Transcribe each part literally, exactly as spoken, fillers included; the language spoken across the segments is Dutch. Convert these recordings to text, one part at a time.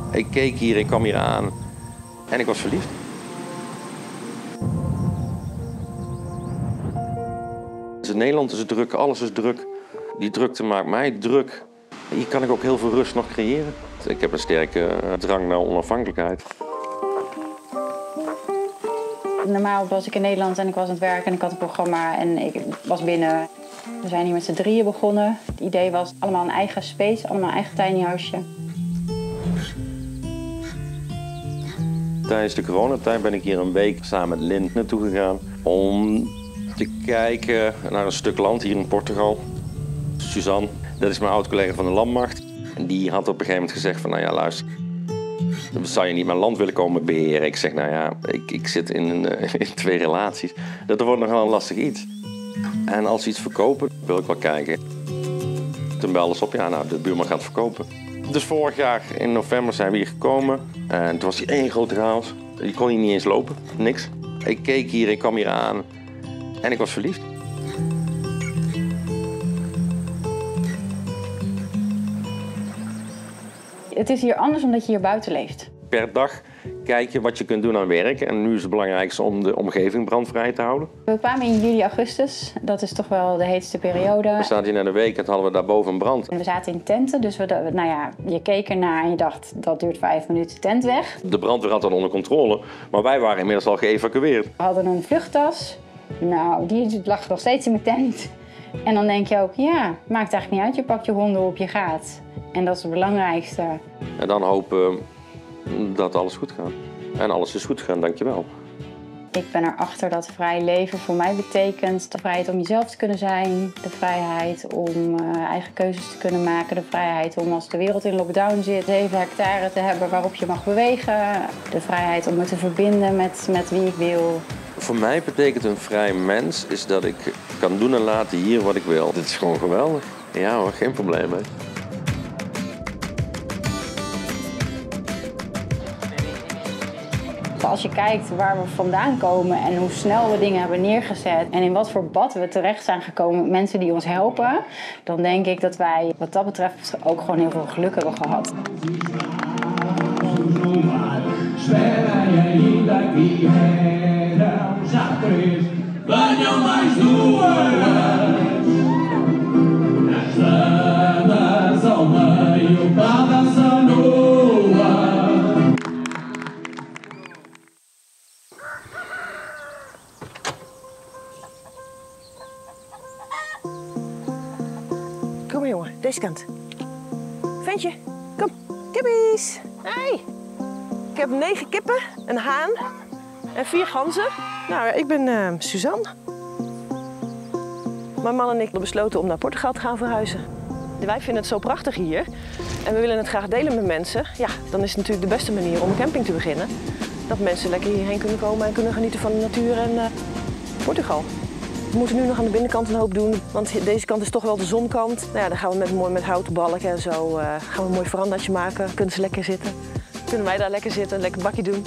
Ik keek hier, ik kwam hier aan en ik was verliefd. In Nederland is het druk, alles is druk. Die drukte maakt mij druk. Hier kan ik ook heel veel rust nog creëren. Ik heb een sterke drang naar onafhankelijkheid. Normaal was ik in Nederland en ik was aan het werk en ik had een programma en ik was binnen. We zijn hier met z'n drieën begonnen. Het idee was allemaal een eigen space, allemaal een eigen tiny huisje. Tijdens de coronatijd ben ik hier een week samen met Lint naartoe gegaan om te kijken naar een stuk land hier in Portugal. Suzanne, dat is mijn oud-collega van de Landmacht. En die had op een gegeven moment gezegd van, nou ja, luister, zou je niet mijn land willen komen beheren? Ik zeg, nou ja, ik, ik zit in, een, in twee relaties. Dat wordt nogal een lastig iets. En als ze iets verkopen, wil ik wel kijken. Toen belde ze op, ja, nou, de buurman gaat verkopen. Dus vorig jaar in november zijn we hier gekomen. En toen was hier één grote chaos. Je kon hier niet eens lopen, niks. Ik keek hier, ik kwam hier aan en ik was verliefd. Het is hier anders omdat je hier buiten leeft. Per dag kijk je wat je kunt doen aan werk. En nu is het belangrijkste om de omgeving brandvrij te houden. We kwamen in juli, augustus. Dat is toch wel de heetste periode. We zaten hier net een week en toen hadden we daarboven een brand. We zaten in tenten, dus we, nou ja, je keek ernaar en je dacht, dat duurt vijf minuten, tent weg. De brandweer had dat onder controle, maar wij waren inmiddels al geëvacueerd. We hadden een vluchttas. Nou, die lag nog steeds in mijn tent. En dan denk je ook, ja, maakt eigenlijk niet uit. Je pakt je honden op, je gaat. En dat is het belangrijkste. En dan hopen dat alles goed gaat. En alles is goed gegaan, dankjewel. Ik ben erachter dat vrij leven voor mij betekent de vrijheid om jezelf te kunnen zijn. De vrijheid om uh, eigen keuzes te kunnen maken. De vrijheid om als de wereld in lockdown zit, zeven hectare te hebben waarop je mag bewegen. De vrijheid om me te verbinden met, met wie ik wil. Voor mij betekent een vrij mens is dat ik kan doen en laten hier wat ik wil. Dit is gewoon geweldig. Ja hoor, geen probleem hè. Als je kijkt waar we vandaan komen en hoe snel we dingen hebben neergezet en in wat voor bad we terecht zijn gekomen met mensen die ons helpen, dan denk ik dat wij wat dat betreft ook gewoon heel veel geluk hebben gehad. Kom maar jongen, deze kant. Ventje, kom. Kippies. Hey. Ik heb negen kippen, een haan en vier ganzen. Nou, ik ben uh, Suzanne. Mijn man en ik hebben besloten om naar Portugal te gaan verhuizen. Wij vinden het zo prachtig hier en we willen het graag delen met mensen. Ja, dan is het natuurlijk de beste manier om een camping te beginnen. Dat mensen lekker hierheen kunnen komen en kunnen genieten van de natuur en uh, Portugal. We moeten nu nog aan de binnenkant een hoop doen, want deze kant is toch wel de zonkant. Nou ja, dan gaan we met, mooi met houten balken en zo uh, gaan we een mooi verandaatje maken. Kunnen ze lekker zitten. Kunnen wij daar lekker zitten, een lekker bakje doen.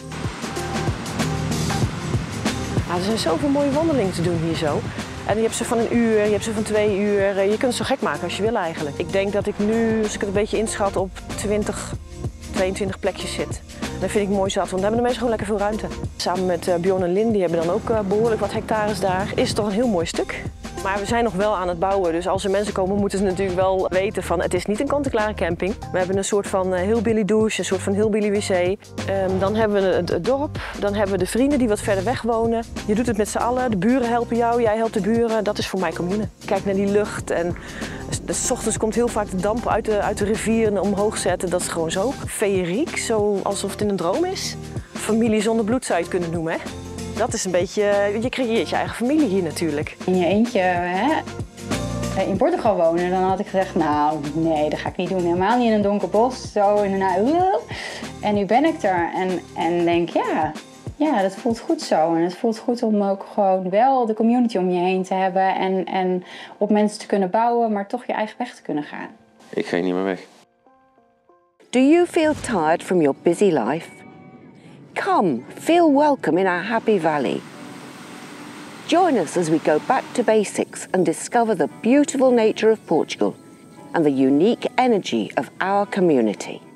Nou, er zijn zoveel mooie wandelingen te doen hier zo. En je hebt ze van een uur, je hebt ze van twee uur. Je kunt het zo gek maken als je wil eigenlijk. Ik denk dat ik nu, als ik het een beetje inschat, op twintig, tweeëntwintig plekjes zit. Dat vind ik mooi zat, want dan hebben de mensen gewoon lekker veel ruimte. Samen met uh, Bjorn en Lin, die hebben dan ook uh, behoorlijk wat hectares daar. Is het toch een heel mooi stuk. Maar we zijn nog wel aan het bouwen, dus als er mensen komen moeten ze natuurlijk wel weten van het is niet een kant-en-klare camping. We hebben een soort van uh, hillbilly douche, een soort van hillbilly wc. Um, dan hebben we het, het dorp, dan hebben we de vrienden die wat verder weg wonen. Je doet het met z'n allen, de buren helpen jou, jij helpt de buren. Dat is voor mij commune. Kijk naar die lucht en s ochtends komt heel vaak de damp uit de, uit de rivier en omhoog zetten. Dat is gewoon zo feeriek, zo alsof het in een droom is. Familie zonder bloed zou je het kunnen noemen, hè? Dat is een beetje, je creëert je eigen familie hier natuurlijk. In je eentje hè, in Portugal wonen, dan had ik gezegd, nou nee, dat ga ik niet doen. Helemaal niet in een donker bos, zo in een... En nu ben ik er en, en denk, ja, ja, dat voelt goed zo. En het voelt goed om ook gewoon wel de community om je heen te hebben. En, en op mensen te kunnen bouwen, maar toch je eigen weg te kunnen gaan. Ik ga niet meer weg. Do you feel tired from your busy life? Come, feel welcome in our happy valley. Join us as we go back to basics and discover the beautiful nature of Portugal and the unique energy of our community.